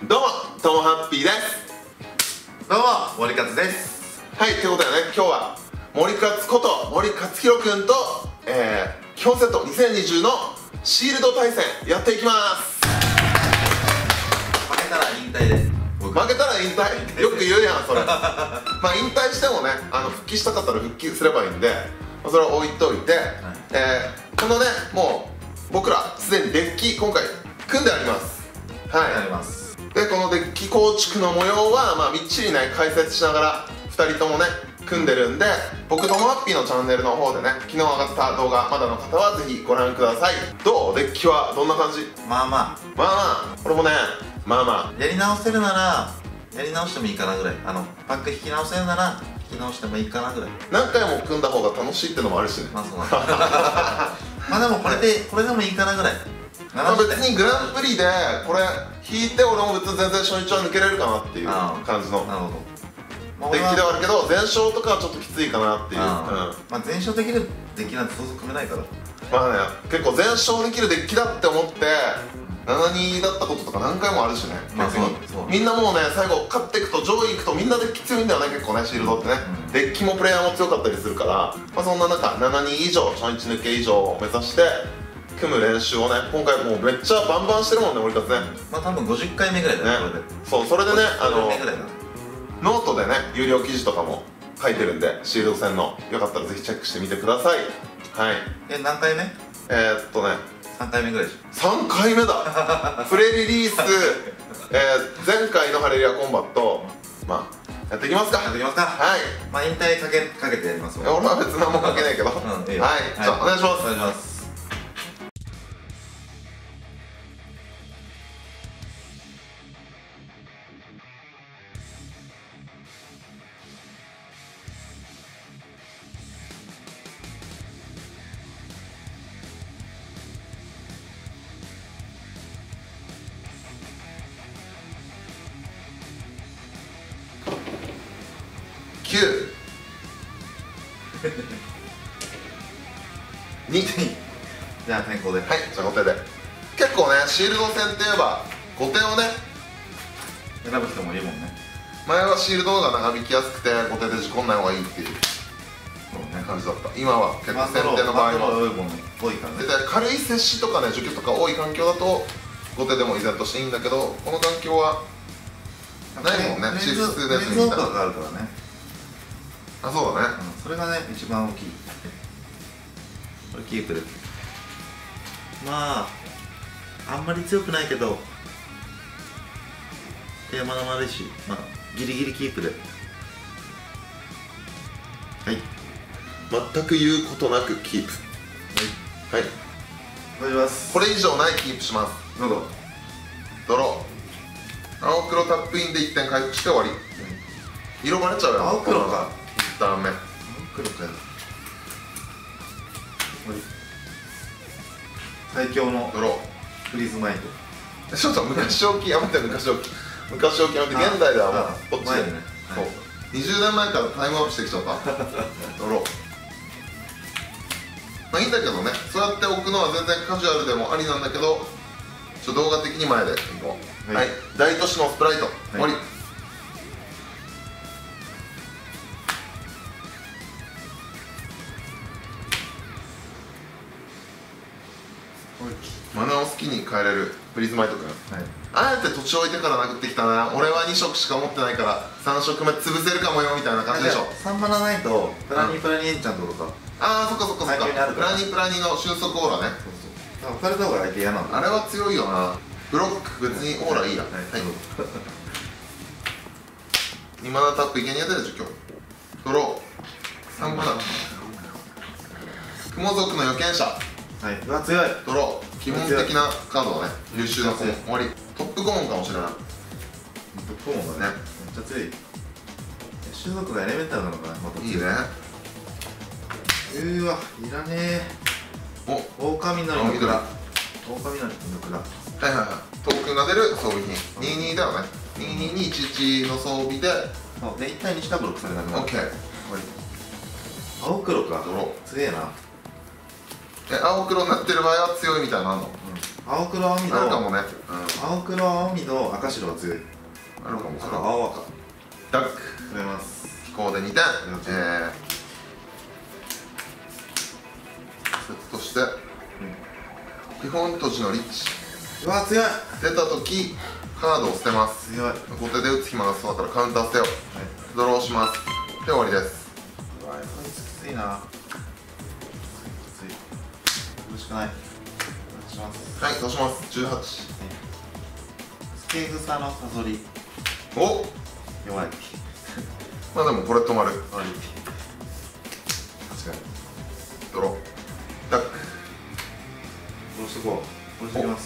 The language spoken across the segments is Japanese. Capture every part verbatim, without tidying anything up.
どうも、ともハッピーです。 どうも、森勝です。 はい、ということでね、今日は森勝こと森勝弘くんと、えー、基本セットにせんにじゅうのシールド対戦やっていきます。 負けたら引退で。 負けたら引退よく言うやん、それ。まあ引退してもね、あの復帰したかったら復帰すればいいんで、まあ、それは置いといて、はい、えー、このね、もう僕らすでにデッキ今回組んであります。はい、 あります。でこのデッキ構築の模様は、まあ、みっちりね解説しながらふたりともね組んでるんで、僕ともハッピーのチャンネルの方でね昨日上がった動画まだの方はぜひご覧ください。どうデッキはどんな感じ？ まあまあまあまあ、これもねまあまあやり直せるならやり直してもいいかなぐらい。あのパック引き直せるなら引き直してもいいかなぐらい。 何回も組んだ方が楽しいってのもあるしね。 まあそうなんだまあでもこれでこれでもいいかなぐらい。 まあ別にグランプリでこれ引いて俺も別に全然初日は抜けれるかなっていう感じのなるほどデッキではあるけど、全勝とかはちょっときついかなっていう。 まあ全勝できるデッキなんてそうそう組めないから。 まあね、結構全勝できるデッキだって思ってななにだったこととか何回もあるしね。みんなもうね最後勝っていくと上位いくとみんなデッキ強いんだよね、結構ねシールドってね。デッキもプレイヤーも強かったりするから、まあそんな中ななに以上初日抜け以上を目指して組む練習をね今回もうめっちゃバンバンしてるもんね、森勝ね。まあ多分ごじゅっかいめぐらいだね、これで。 そう、それでねあのノートでね有料記事とかも書いてるんで、シールド戦のよかったらぜひチェックしてみてください。はい。 え、何回目？ えー、っとねさんかいめぐらいでしょ。 さんかいめだプレリリース、えー、前回のハレリアコンバット、まあやっていきますか。 やっていきますか。 はい。 まあ引退かけかけてやりますわ。 俺は別に何もかけないけど、うん、はい、じゃあお願いします。 お願いします。 きゅうにじゃあ先行で。 はい、じゃあご手で。結構ねシールド戦って言えばご手をね選ぶ人もいるもんね。 前はシールドが長引きやすくてご手で事故んない方がいいっていう感じだった。今は結構先手の場合も多いからね。 軽い接しとかね除去とか多い環境だとご手でも依然としていいんだけど、この環境はないもんね。シフトで水とかがあるからね。 あ、そうだね、 うん、それがね一番大きい。これキープでまああんまり強くないけどテーマの丸いし、まあギリギリキープで。はい、 全く言うことなくキープ。はい、はい、 お願いします。 これ以上ないキープします。 どうぞ。 ドロー、青黒タップインでいってん回復して終わり、うん、色バレちゃうよ。 青黒かいちターン目。青黒かよ。最強のドローフリーズマインド。ちょっと昔置きやめて、昔置き昔置きやめて、現代ではもうこっちでね。そう、にじゅうねんまえからタイムアップしてきちゃったドロー。まあいいんだけどね、そうやって置くのは全然カジュアルでもありなんだけど、ちょっと動画的に前でいこう。はい、大都市のスプライト終わり。マナを好きに変えれるフリーズマイト君、はい、あえて土地置いてから殴ってきたな。俺はに色しか持ってないからさん色目潰せるかもよみたいな感じでしょ。 さんマナないとプラニープラニーエンチャントとか、 ああそっかそっかそっか、プラニープラニーの収束オーラね。 そうそう、置かれた方が相手嫌なんだ。 あれは強いよな。ブロック別にオーラいいや。はい、にマナタップ生贄で除去ドローさんマナ雲族の預言者。 はい、うわ強い。 ドロー、基本的なカードだね。優秀なコモン終わり。トップコモンかもしれない。 トップコモンだね、めっちゃ強い。種族がエレメンタルなのかな。またいいね。 うーわ、いらねえ。お、狼の抜くだ。狼の抜くだ。 はいはいはい、トークンが出る装備品にじゅうにだよね。にじゅうににいちいちの装備ででいち対にしかブロックされなくなる。 OK。 青黒か、ドロー強えな。 え、青黒になってる場合は強いみたいなのあんの？ うん、 青黒青緑あるかもね、 青黒青緑赤白が強い。 あるかも。 赤青赤ダック取れます。 飛行でにてん、えー、セットして、基本閉じのリッチ。 うわ強い。 出た時カードを捨てます。 強い。 後手で打つ暇がそうだからカウンター捨てよう。ドローします。で終わりです。 うわこいつきついな。きつい。苦しくない。します。 はい、どうします。じゅうはち。 スケグサのサソリ。 お、 弱い。 まあでもこれ止まる。 終わり。確かに。 ドローダック。 どうしてこう。どうしてきます。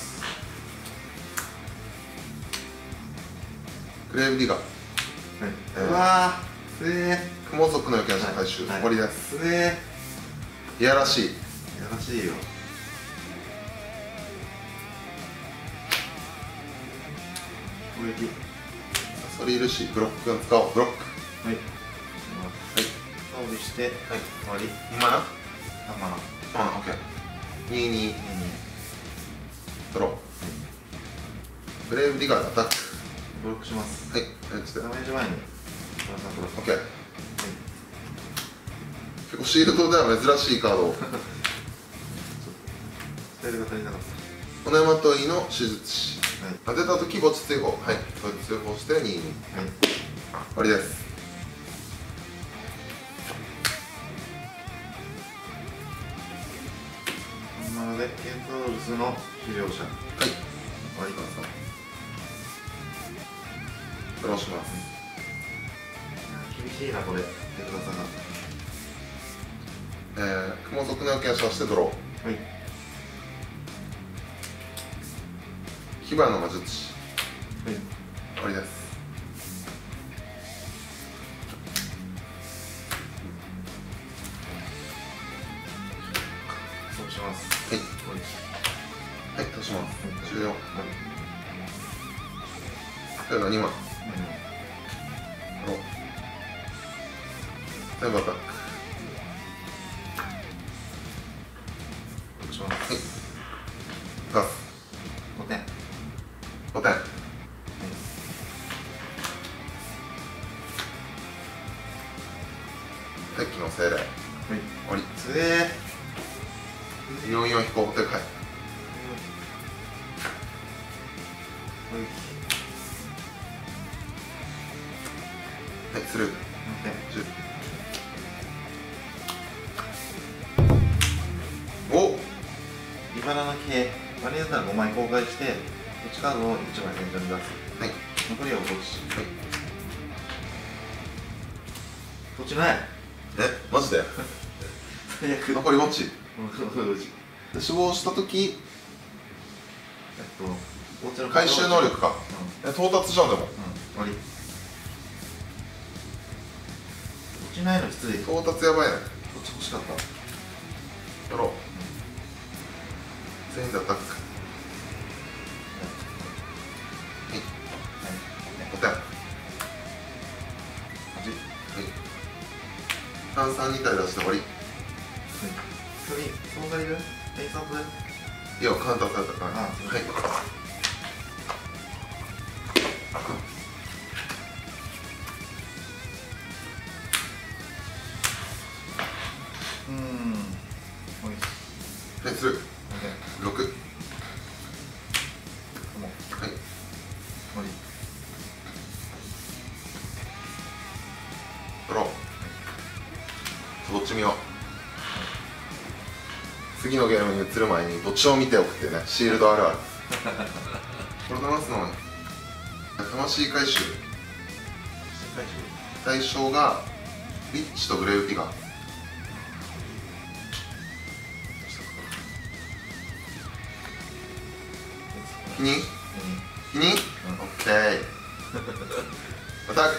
グレーブディガー。はい、 えー、うわー、つえー。雲族の予見者回収、はい、終わりです。 つえー。いやらしい。いやらしいよ。攻撃。 それいるし、ブロック使おう。ブロック。 はい。はい。装備して、はい、終わり。 今な。 何マナ。 あ、オッケー。にににドロー。ブレイブディガーでアタック。 ブロックします。 はい。ダメージ前に。 オッケー。結構シールドでは珍しいカードを。 スタイルが足りなかった。 骨まといの手術師。当てたとき墓地追放。はい。墓地追放してにに。はい。終わりです。 なのでケントロールズの狩猟者。はい。終わりかな。 ドローします。 厳しいなこれ。手札が。 えー、雲族の予見者してドロー。はい。火花の魔術師。はい。終わりです。 そうします。 はい。はい、通します。じゅうよん。というのにまん。全部アタック。 どうします。 はい。ガス。 ごてん。 ごてん。はい。敵機の精霊。はい。終わり。 つえー。よんよん飛行、手が入る。はい、スルー。じゅう。おっ、 リバラの系、バリエーターごまい公開して、いちカードをいちまい現状に出す。はい。残りは墓地。はい。墓地ない。 え、マジで最悪。 残り墓地。で死亡したとき、えっと、回収能力か。うん、え、到達じゃん、でも。うん、終わり。落ちないのきつい。到達やばいね。こっち欲しかった。やろう。全員でアタック。はい。ごてん。はち。はい。炭酸に体出して終わり。はい。 一人、総菜で偵察でいや、カウンターされたから。はい。 うん。 はい、する。ろく。はい。終わり。ドロー。どっち見よう。次のゲームに移る前にどっちを見ておくってね、シールドあるある。これ流すのは魂回収。対象がリッチとグレーブティガー。否認？否認？オッケー。アタック。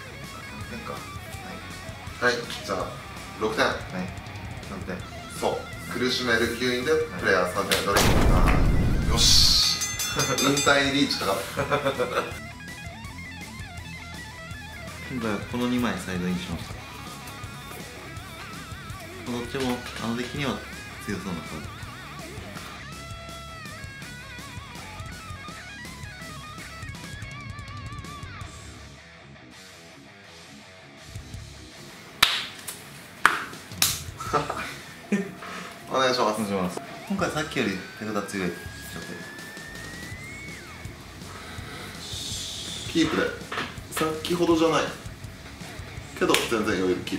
はい、じゃあろくてん。はい、ろくてん。そう、苦しめるきゅういんでプレイヤーさんてんドリンク。よし。引退リーチかかった。 今回はこのにまいサイドインしました。どっちもあのデッキには強そうなカード。 お願いします。 お願いします。今回さっきより手札強い状態。 キープで先ほどじゃないけど全然余裕でキー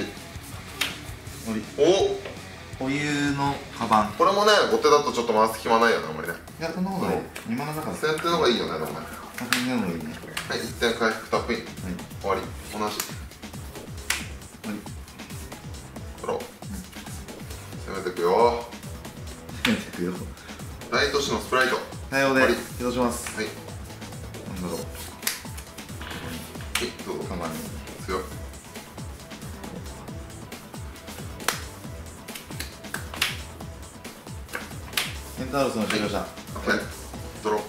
プ。はい、 おお保有のカバン。 これもね後手だとちょっと回す暇ないよね、あんまりね。 いや、そんなことない。にマナだから先手の方がいいよね、でもね。 先手の方がいいね。 はい、いってん回復タップイン、はい、終わり。同じ。はい、ドロー、うん、攻めていくよ。 攻めていくよ。 大都市のスプライト対応で移動します。はい、なんだろう。はい、 どうぞ。 カバンに強い。 ケンタウロスの終了者。 オッケー、ドロー。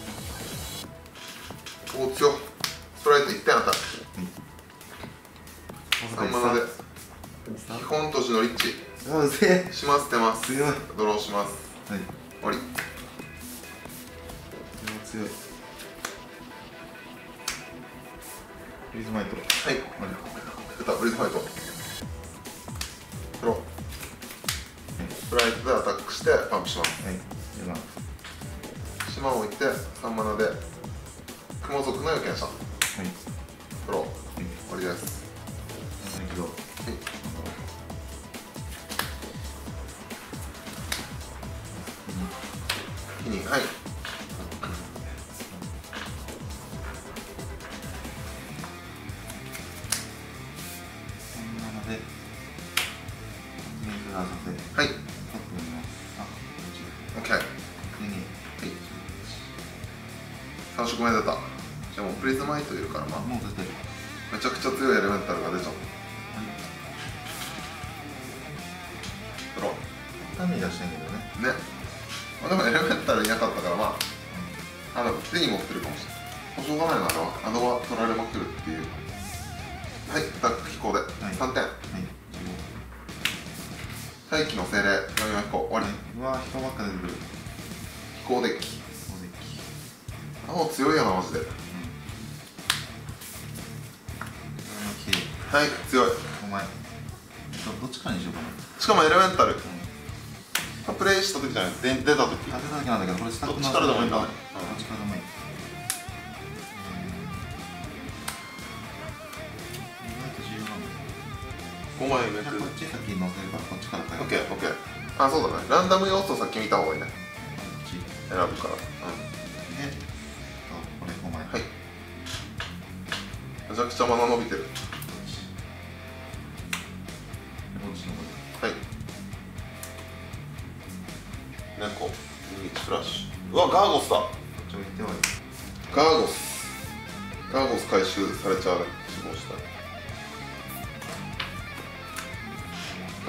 おお、強い。ストライトいってんあった。さんマナで基本都市のリッチします。出ます。 強い。 ドローします。はい、終わり。 強い。ブリズマイト。はい、 終わり。出た、ブリズマイト。ドロー。ストライトでアタックしてパンプします。はい、島を置いてさんマナで雲族の予見者。はい、ドロー。はい、終わりです。はい、火に、はい、 さんマナでメインラーさせ。 はい、オッケー。さん色目出た。じゃあもうプリズマイトいるからな。 もう出てる。 めちゃくちゃ強いエレメンタルが出ちゃった。ドロー。 単に出してんけどね。 ね。まあ、でもエレメンタルいなかったからまあ、あの手に持ってるかもしれない。しょうがないな、あれは。あのは取られまくるっていう。はい、アタック飛行でさんてん。はい、大気の精霊、よんよん飛行、終わり。 うわー、人ばっか出てくる。 飛行デッキ。青強いよな、マジで。はい、強い。 お前、どっちかにしようかな。 しかもエレメンタル。プレイした時じゃない、出た時。 出た時なんだけど、これスタッフの。 どっちからでもいいんだね。 どっちからでもいい。 ごまいめくる。 こっち先乗せるから、こっちから変える。 オッケー、オッケー。あ、そうだね。ランダム要素先見た方がいいね。選ぶから。うん。で、 これごまい。 はい。めちゃくちゃマナ伸びてる。はい。猫、リーチフラッシュ。うわ、ガーゴスだ。ガーゴス。ガーゴス回収されちゃうね。死亡した。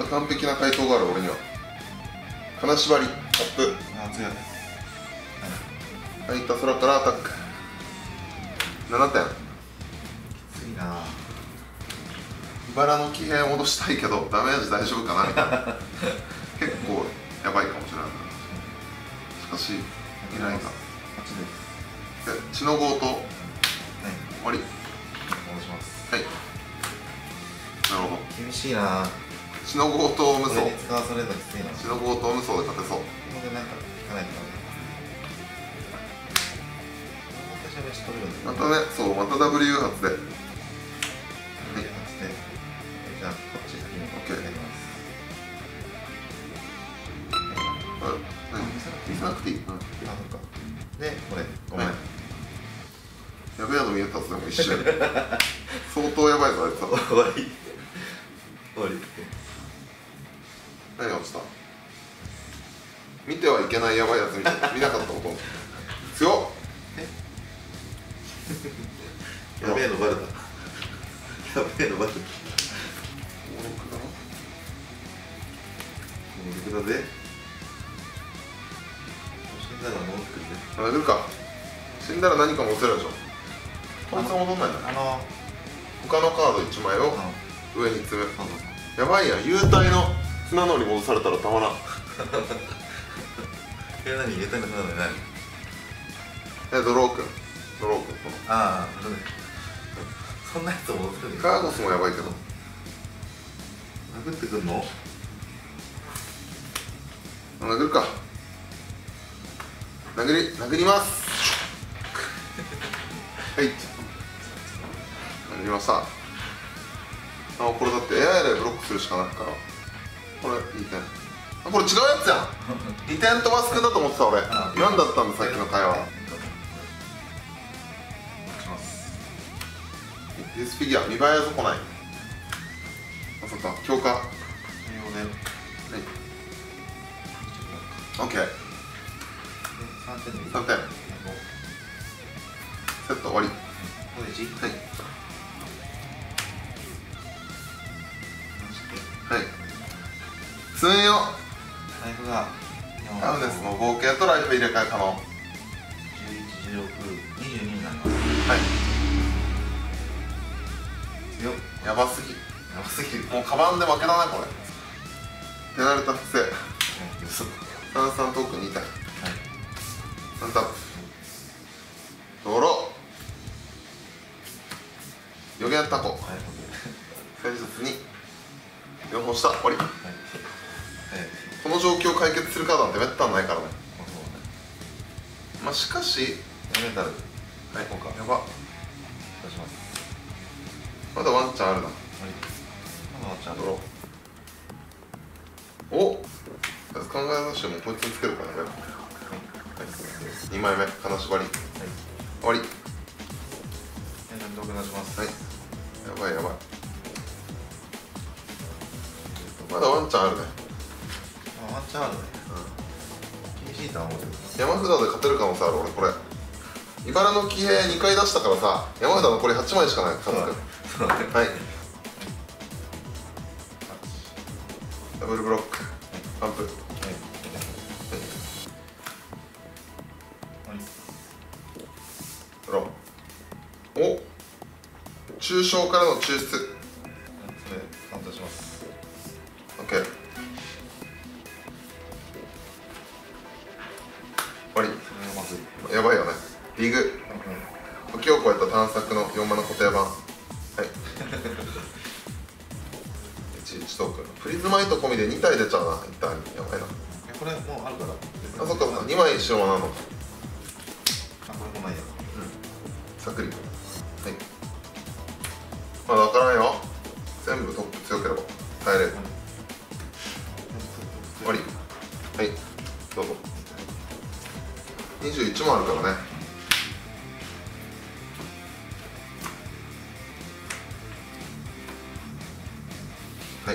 完璧な回答がある俺には。金縛り、アップ。 あ、強い。 はい、いった空からアタック。ななてん。 きついな。 茨の騎兵戻したいけどダメージ大丈夫かなみたいな結構やばいかもしれない。しかしいないか。で血の強盗、はい、終わり。 戻します。 はい、なるほど。 厳しいな。 血の強盗無双。 使わされるのきついな。 血の強盗無双で勝てそう。ここでなんか聞かないとダメだ。またね、そう、また ダブリュー 発で。 じゃあ、こっち先に OK やります。 見せなくていい。うん。あ、そっか。 で、これ、ごめん。 やべえの見えたっすね、もう一瞬。相当やばいぞ、あいつは。 終わり。終わり。 何が落ちた？見てはいけないやばいやつ見て見なかったこと。強っ。 やべえのバレた。やべえのバレた。僕だぜ。死んだら戻ってくるね。 あ、来るか。死んだら何かも落ちるでしょ。こいつは戻んないんだ。 あの他のカードいちまいを上に詰め。やばいやん、幽体の砂のり戻されたらたまらん。 え、何幽体の砂のり何？ え、ドロー君。ドロー君。 ああ、そんなやつ戻せる。 ガーゴスもやばいけど。 殴ってくんの？ 殴るか。殴り殴ります。はい、殴りました。あ、これだってエアエレブロックするしかないから、これいい点。あ、これ違うやつやん。にてん飛ばすくんだと思ってた俺。何だったんださっきの会話。ディスフィギュア見栄えはそこない。あ、そっか、強化。はい。オッケー。さんてん。さんてん。セット終わり。はい。はい。積んよ。 ライフが。 ダウンですの合計とライフ入れ替え可能。 じゅういち、じゅうろく、にじゅうにになります。 はい。 よ。 やばすぎ。 やばすぎる。 もうカバンで負けだねこれ。手慣れた複製。炭酸トークンに体。はい。ワンタップ。ドロー。予言タコ。はい。戦術に。よんほん下。終わり。はい。この状況を解決するカードなんてめったにないからね。まあしかし。 メタル。はい。 こうか。やば。 出します。 まだワンチャンあるな。はい。 まだワンチャンある。 ドロー。お。考え出してもこいつにつけるからね。にまいめ金縛り。終わり。 どく出します。 はい。やばいやばい。まだワンチャンあるね。 ワンチャンあるね。厳しいとは思うけど。 山札で勝てる可能性ある俺これ。茨の騎兵にかい出したからさ、山札残りはちまいしかない。家族。はい。ダブルブロック。パンプ。はい。ドロー。お。抽象からの抽出。それカウントします。 オッケー。終わり。やばいよね。リーグ。時を超えた探索のよんマナ固定版。はい。いちいちトークン。プリズマイト込みでにたい出ちゃうな。一旦やばいな。 これもうあるから。 あ、そっかそっか。にまい白マナの。あ、これもないや。 うん。さっくり。はい。まだ分からんよ。全部トップ強ければ耐えれる。終わり。はい。どうぞ。にじゅういちもあるからね。はい。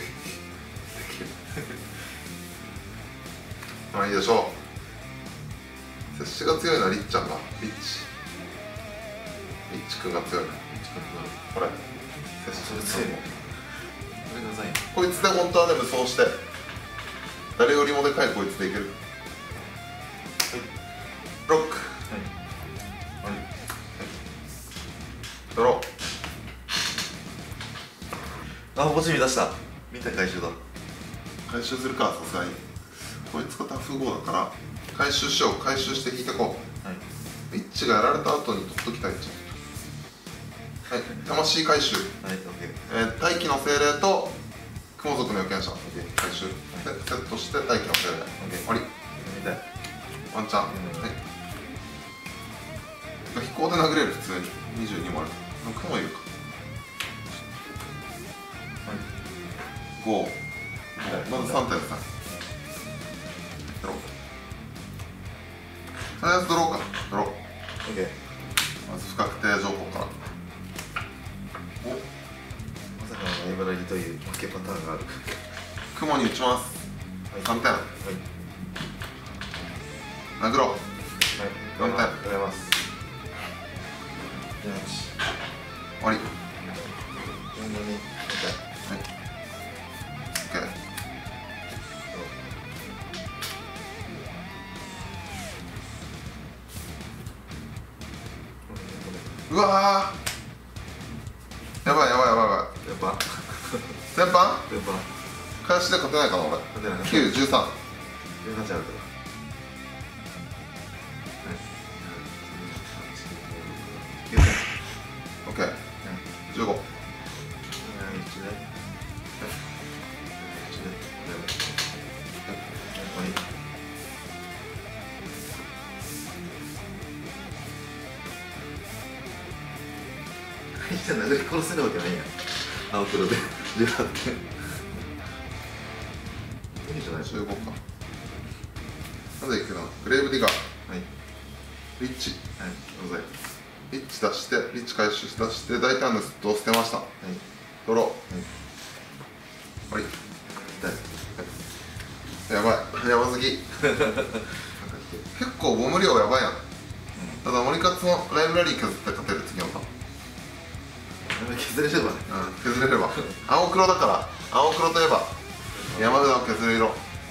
まあいいでしょう。接しが強いのはリッちゃんだ。リッチ。リッチくんが強いな。これ。接しが強いの。こいつで本当はね、武装して。誰よりもでかいこいつでいける。ロック。ドロー。あ、星見出した。見た回収だ。 回収するか、さすがに。こいつがタフごだから回収しよう。回収して引いてこう。はい、リッチがやられた後に取っときたいんじゃん。はい、魂回収。はい、えー、大気の精霊と雲族の預言者。回収。はい、セットして大気の精霊。終わり。ワンチャン。はい。飛行で殴れる、普通に。にじゅうにもある。雲いるか。はい。ご。まずさんてんですね。ドロー。とりあえずドローかな。ドロー。OK。まず不確定情報から。お。 まさかの茨城という負けパターンがある。 雲に打ちます。さんてん。はい。殴ろう。はい。よんてん。 狙います。 終わり。よんに。はい。OK。うわー、やばいやばいやばいやばい。 全般全般全般返しで勝てないかな俺。きゅう、じゅうさん。 じゅうはちあるから。 オッケー。じゅうご。 殺せるわけないやん。青黒でじゅうはってん。いいじゃない。 じゅうごか。なんでいくの？グレーブディガー。はい。リッチ。 はい。ござい。 リッチ出して、リッチ回収して出して、大胆ですと捨てました。はい。ドロー。はい。終わり。痛い。やばい。やばすぎ。結構ボム量やばいやん。ただ森勝のライブラリー削って勝てる次のターン。 削れればね。 うん、削れれば。青黒だから、青黒といえば山札を削る色。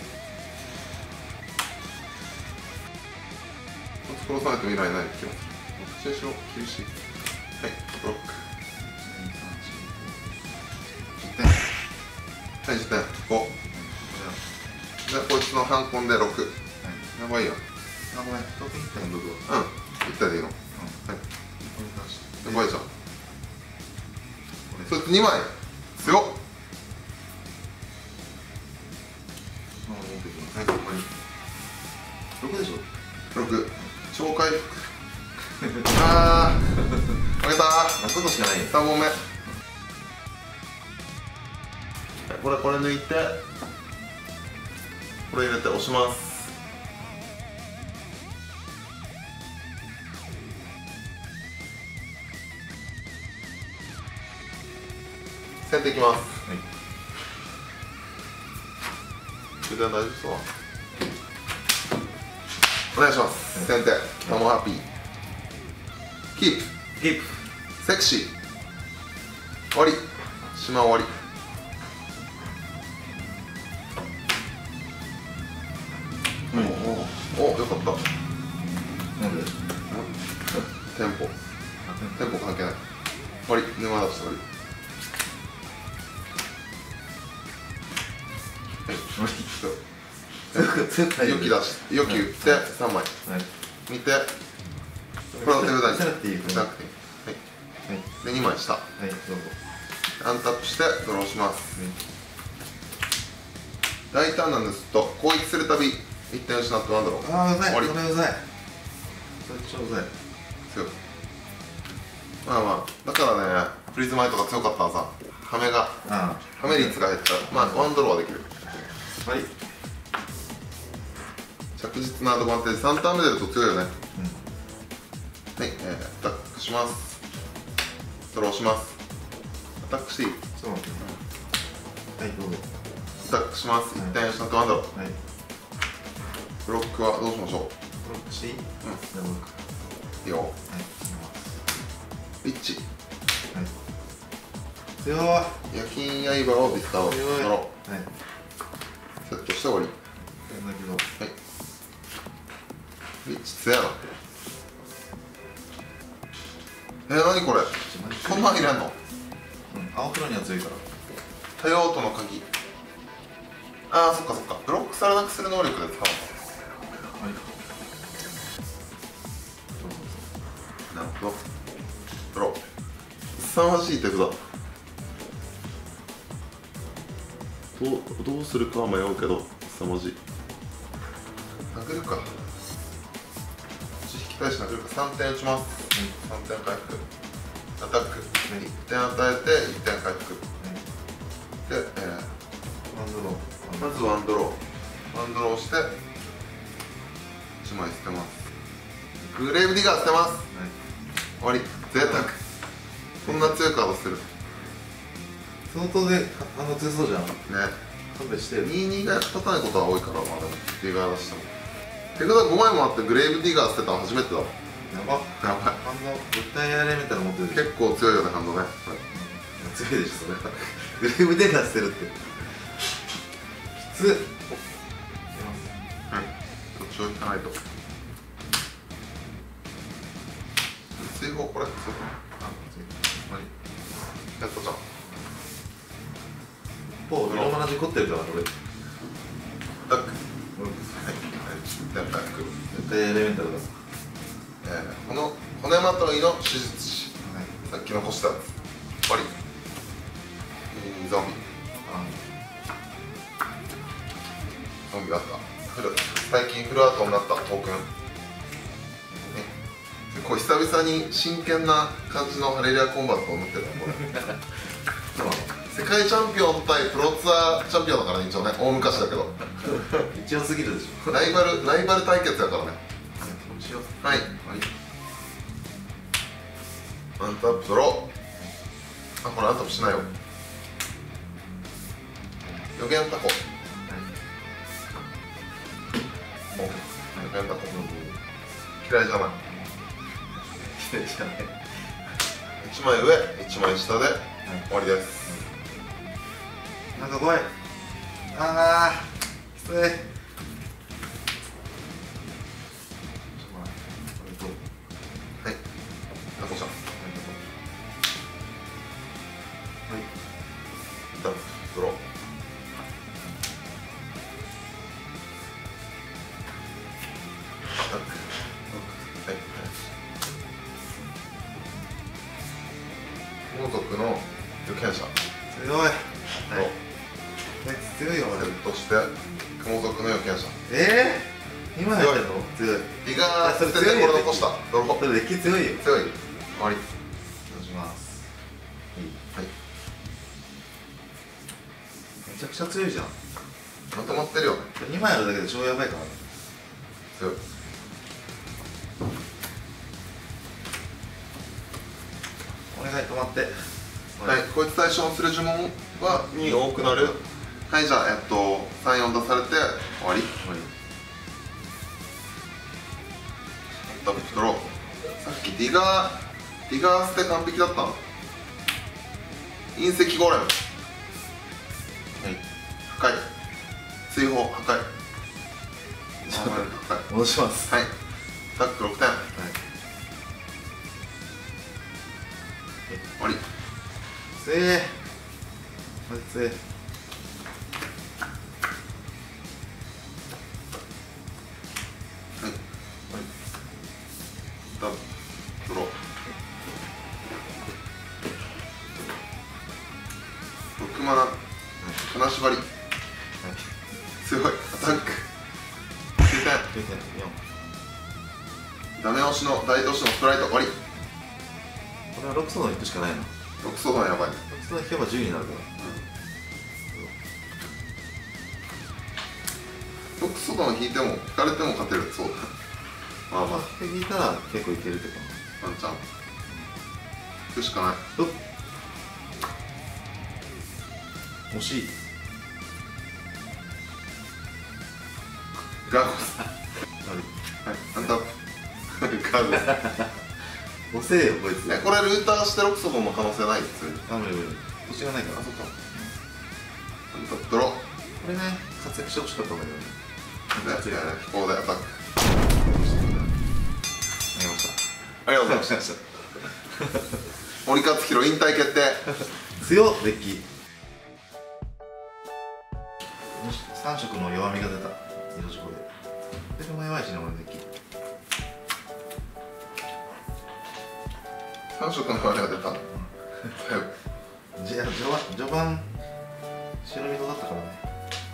殺さないと未来ない気がする。注しろ、厳しい。はい、ブロック。じゅってん。はい、じゅってん。ご。で、こいつの反コンでろく。やばいよ。 あ、ごめん、トークいってんどうぞ。 うん、いったでいいの。はい。やばいじゃん。そいつにまい。強っ。はい、ここに。 ろくでしょ。 ろく。超回復。あー、負けたー。 泣くのしかないよ。 さんぼんめ。これ、これ抜いて。これ入れて押します。先手いきます。はい。それでは大丈夫そう。お願いします。はい、先手、タモハッピー。キープ。 キープ。 セクシー。終わり。島終わり。うん、おお、よかった。 なんで？ テンポ。テンポ関係ない。終わり。沼出して終わり。よき出し、よき打ってさんまい見て、これを手札にしなくていい。はい。でにまい下。はい、どうぞ。アンタップしてドローします。大胆なんですと攻撃するたびいってん失ってワンドロー。 ああ、うざい。それうざい。それ超うざい。 強い。まあまあ、だからね、プリズマイとか強かったらさ、ハメが、ハメ率が減ったら、まあワンドローはできる。はい。着実なアドバンテージ、さんターン目出ると強いよね。うん、はい、えー、アタックします。ドローします。アタックしていい？ そうなんですね。はい、どうぞ。 アタックします。いってん失ってワンドロー。はい。ブロックはどうしましょう？ブロックしていい？うん。じゃあブロック。 いいよ。はい、リッチ。はい。 強い。 夜勤刃をディスターをドロー。はい。セットして終わり。だけど。はい。リッチ強いな。えー、なにこれ。こんなん入れんの？うん、 青黒には強いから。 多用途の鍵。ああ、そっかそっか。ブロックされなくする能力で使うのか。はい。なるほど。ドロー。凄まじい手札。どう、どうするかは迷うけど、凄まじい。殴るか。引き返し殴るか。さんてん打ちます。さんてん回復。アタック。いってん与えて、いってん回復。で、えー、ワンドロー。まずワンドロー。ワンドローして、いちまい捨てます。グレーブディガー捨てます。終わり。贅沢。こんな強いカード捨てる。 相当で、あの強そうじゃん。ね。勘弁してよ。 ににが立たないことは多いから、まあでも、ディガー出しても。手札ごまいもあってグレーブディガー捨てたの初めてだわ。 やば。やばい。ハンド、物体エレメンタル持ってるでしょ。 結構強いよね、ハンドね。 強いでしょ、それは。グレーブディガー捨てるって。きつっ。はい。どっちを引かないと。追放これ。そうか。あ、追放。はい。やったじゃん。もう、色マナ事故ってるから、俺。アタック。はい。絶対エレメンタルだ。えー、この骨まといの手術師、はい、さっき残したやつ終わり。えー、ゾンビゾンビあった。フル最近フルアートになったトークン、ね、強結構久々に真剣な感じのハレリアコンバットを持ってるなこれ世界チャンピオン対プロツアーチャンピオンだからね、一応ね、大昔だけど一応すぎるでしょ。 ライバルライバル対決やからね。はい、アンタップドロー。あ、これアンタップしないよ。予言タコ。お、予言タコ。嫌いじゃない。 嫌いじゃない。 いちまい上、いちまい下で終わりです。 なんか怖い。ああ、きつい。はい、タコちゃん。はい、ダンプドロー。はい、皇族の預言者。 強い。はい。強いよ。 セットして皇族の預言者。 ええー、今やってんの？強い。 リガー捨ててこれ残した。ドロー。 それデッキ強いよ。 強い。終わり。 お願いします。 はい。 めちゃくちゃ強いじゃん。 まとまってるよね。 にまいあるだけで超やばいからね。 強い。 お願い止まって。 はい、こいつ対象する呪文はに多くなる。はい、じゃあ、えっと、さん、よん出されて終わり。 終わり。 ダブルドロー。さっきディガー、ディガー捨て完璧だったの。隕石ゴーレム。はい。破壊。追放、破壊。破壊。 戻します。 はい。タックろくてん。はい。終わり。 強え。こいつ強え。 ダブドロー。ろくマナ金縛り。強いアタックきゅうてん。 きゅうてんよん。 ダメ押しの大都市のスプライト終わり。 これはろくソード引くしかないの。 ろくソードはやばいね。 ろくソード引けばじゅうになるから。 ろくソードを引いても引かれても勝てる。そうだ。まあまあ引いたら結構いけるけどワンチャン引くしかない。 惜しい。 ガーゴス。はい、アンタップガーゴス遅えよこいつ。 え、これルーターしてろくソードの可能性ない？普通に。 あ、無理無理。土地がないから。 あ、そっか。アンタップドロー。 これね、活躍してほしかったんだけどね。 で、飛行でアタック。 ありました。 ありがとうございました。森克弘引退決定。 強っデッキ。さん色の弱みが出た。色色で。でも弱いしね、俺のデッキ。 さん色の弱みが出た。はい。 じゃ、序盤、序盤。白緑だったからね。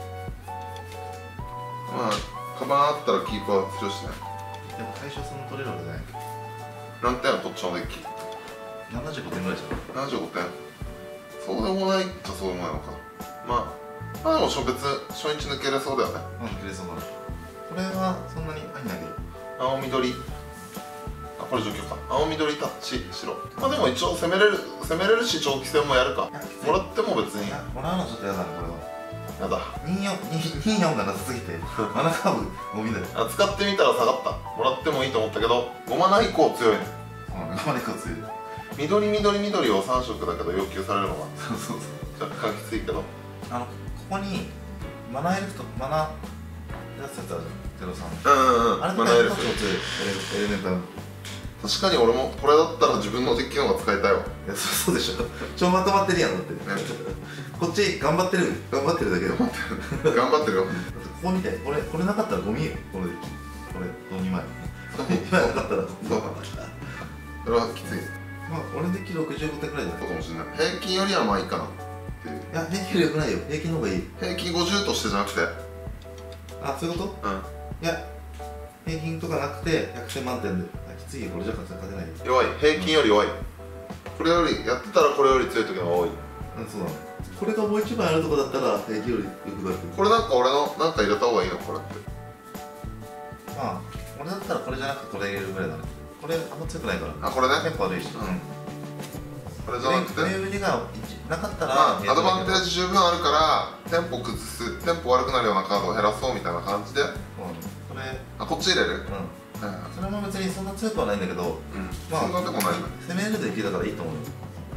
まあ、カバンあったらキーパー強いしね。 でも最初その取れるわけじゃない。 何点はどっちのデッキ？ ななじゅうごてんぐらいじゃん。 ななじゅうごてん。そうでもないっちゃそうでもないのか。まあ、まあでも初別、初日抜けれそうだよね。 うん、切れそうだな。これはそんなに入んないけど。 青緑。あ、これ除去か。青緑タッチ、白。まあでも一応攻めれる、攻めれるし長期戦もやるか。もらっても別に。 いや、もらうのちょっとやだね、これは。 やだ。 にじゅうよんがなさすぎて、マナカーブゴミだよ。 あ、使ってみたら下がった。もらってもいいと思ったけど、ごマナ以降強いね。 うん、ゴマネコ強い。 緑緑緑をさん色だけど要求されるのがそうそうそう。 若干きついけど。 あの、ここに、マナエルフと、マナ、出すやつあるじゃん、ゼロさん。 うんうんうん。 あれマナエルフ。 超強い、エレメンタル。 確かに俺もこれだったら自分のデッキの方が使いたいわ。 いや、そうでしょ。超まとまってるやん、だって。こっち頑張ってる、頑張ってるだけど。 頑張ってるよ。 ここ見て、これ、これなかったらゴミよ、このデッキ。これ、ゴミ前。今なかったら、そうそうそれはきつい。 まあ、俺のデッキろくじゅうごてんくらいじゃない。 そうかもしれない。平均よりはまあいいかなっていう。 いや、平均より良くないよ。平均の方がいい。 平均ごじゅうとしてじゃなくて。 あ、そういうこと？ うん。 いや、平均とかなくて、ひゃくてん満点で。はい、 きついよ、これじゃ勝てないよ。 弱い、平均より弱い。これよりやってたらこれより強い時の方が多い。 うん、そうだね。これがもう一番あるとこだったら平均より良くなる。 これなんか俺のなんか入れた方がいいのこれって。 まあ俺だったらこれじゃなくてこれ入れるぐらいだね。これあんま強くないから。 あ、これね。 テンポ悪いし。うん。 これじゃなくて。 上売りがなかったら、 まあ、アドバンテージ十分あるからテンポ崩す、テンポ悪くなるようなカードを減らそうみたいな感じで。うん、 これあ、こっち入れる。うん、 それも別にそんな強くはないんだけど、うん、 まあそんなでもないね。 攻めれるデッキだからいいと思うよ。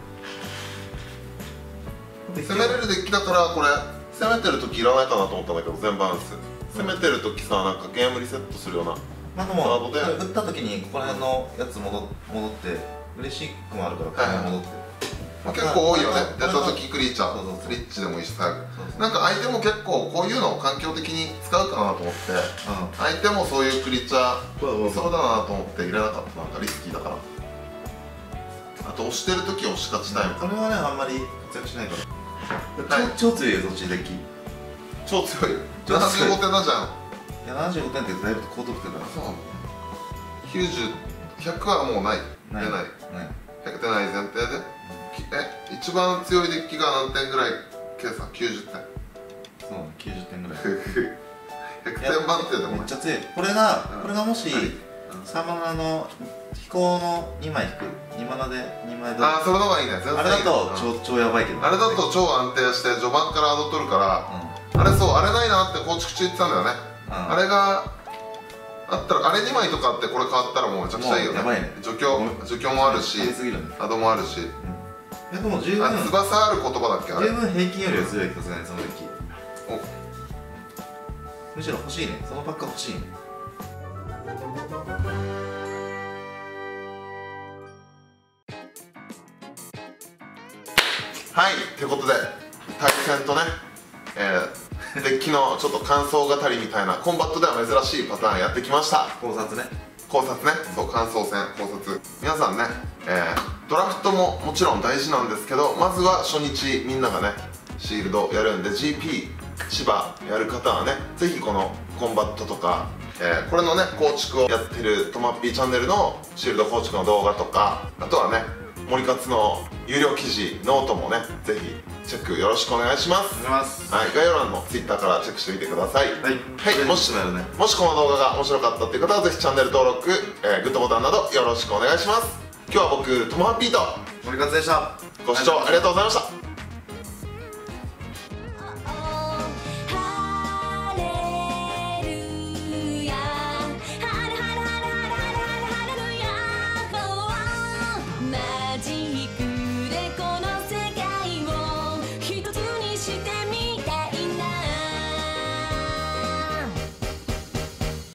攻めれるデッキだからこれ攻めてる時いらないかなと思ったんだけど、全バウンス攻めてる時さ、なんかゲームリセットするようなまあでも打った時にここら辺のやつ戻戻って嬉しくもあるから、ここら辺戻って、 まあ、結構多いよね。出た時クリーチャースリッチでもいいしさ、なんか相手も結構こういうのを環境的に使うかなと思って、相手もそういうクリーチャーいそうだなと思って入れなかった。なんかリスキーだから。あと押してる時押し勝ちたいみたいな。 これはねあんまり活躍しないから、はい、超強いよ、そっちデッキ超強いよ。ななじゅうごてんだじゃん。 いやななじゅうごてんってだいぶ高得点だから。 そうなの。きゅうじゅう、ひゃくはもうない、出ない、ひゃく出ない前提で、え、一番強いデッキが何点ぐらい計算？きゅうじゅってん。 そう、きゅうじゅってんぐらい。 ひゃくてん満点でもめっちゃ強い。これが、これがもしさんマナの飛行のにまい引く、にマナでにまいで、 ああ、それの方がいいね。全然いい。 あれだと超超やばいけど、 あれだと超安定して序盤からアド取るから、あれそう、あれないなって構築中言ってたんだよね。あれがあったら、あれにまいとかってこれ変わったらもうめちゃくちゃいいよね。 やばいね。 除去除去もあるし、アドもあるし、 でも十分翼ある言葉だっけ、あれ十分平均よりは強いさすがにその時。むしろ欲しいね、そのパック欲しいね。 はい、ってことで対戦とね、えー、デッキのちょっと感想語りみたいな、コンバットでは珍しいパターンやってきました。 考察ね、 考察ね、そう、感想戦、考察。皆さんね、えー、ドラフトももちろん大事なんですけど、まずは初日みんながねシールドやるんで、 ジーピー 千葉やる方はねぜひこのコンバットとか、えー、これのね構築をやってるとまっぴーチャンネルのシールド構築の動画とか、あとはね森勝の有料記事ノートもねぜひチェックよろしくお願いします。はい、概要欄の ツイッター からチェックしてみてください。はい、はい、もしもしこの動画が面白かったっていう方はぜひチャンネル登録、えー、グッドボタンなどよろしくお願いします。今日は僕ともはっぴーと森勝でした。 ご視聴ありがとうございました。